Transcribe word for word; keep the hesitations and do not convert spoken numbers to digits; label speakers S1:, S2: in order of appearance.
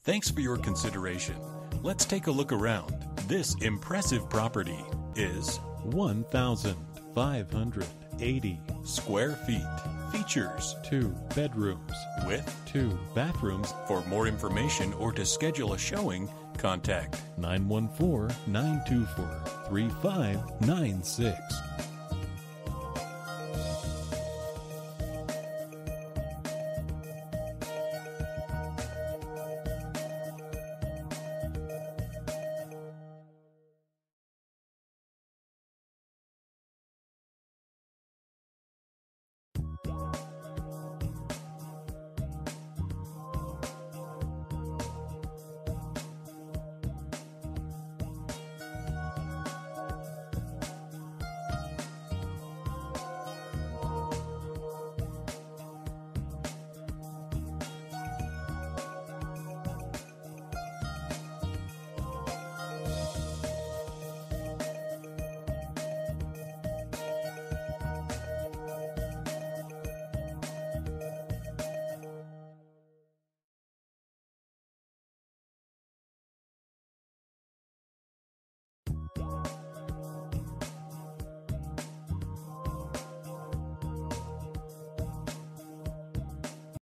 S1: Thanks for your consideration. Let's take a look around. This impressive property is
S2: one thousand five hundred eighty
S1: square feet. Features
S2: two bedrooms
S1: with
S2: two bathrooms.
S1: For more information or to schedule a showing, contact
S2: nine one four, nine two four, three five nine six.